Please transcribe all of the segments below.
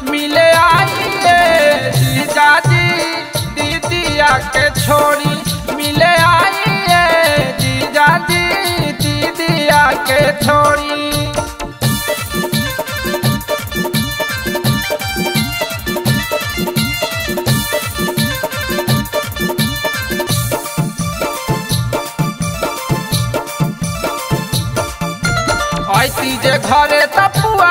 मिले आइए जीजा जी दीदिया के छोड़ी मिले आइए जीजा जी दीदिया के छोड़ी। ऐती जे घरे त पुआ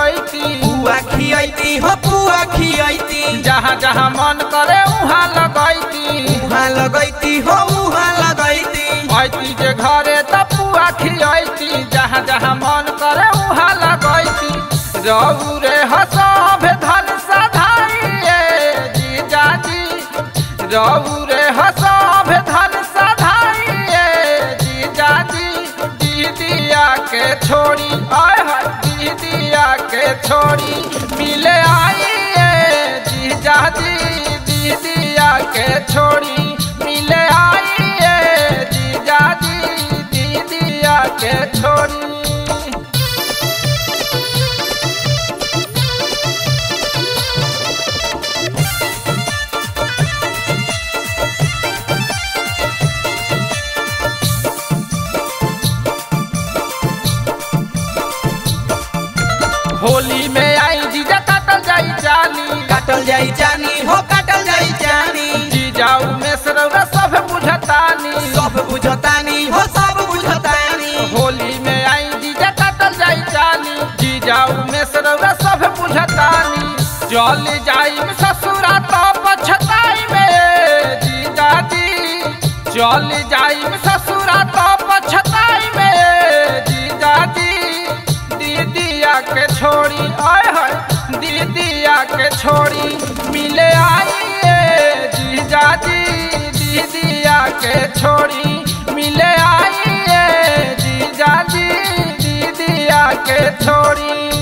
खियती हो पुआ खियती जहाँ जहाँ मन करे उहाँ लगैती हो उहाँ लगैती। ऐती जे घरे त पुआ खियती जहाँ जहाँ मन करे उहाँ लगैती। रहू रे हसभ धन सधाइए जीजा जी रहू रे हसभ धन सधाइए जीजा जी दीदिया के छोड़ी आय हाय दीदिया के छोड़ी मिले आइए जीजा जी दीदिया के छोड़ी मिले आइए जीजा जी दीदिया के छोड़ी। होली में आई जीजा काटल जाई जानी हो काटल जाई जानी जीजाऊ में सरौरा सब बुझतानी हो सब बुझतानी। होली में आई जीजा काटल जाई जानी जीजाऊ में सरौरा सब बुझतानी। जल जाई ससुरा तो पछताई में जीजा जी जल जाई ससुरा तो पछताई में जीजा जी दीदिया के छोड़ी आय हाय दीदिया के छोड़ी मिले आइए जीजा जी दीदिया के छोड़ी मिले आइए जीजा जी दीदिया के छोड़ी।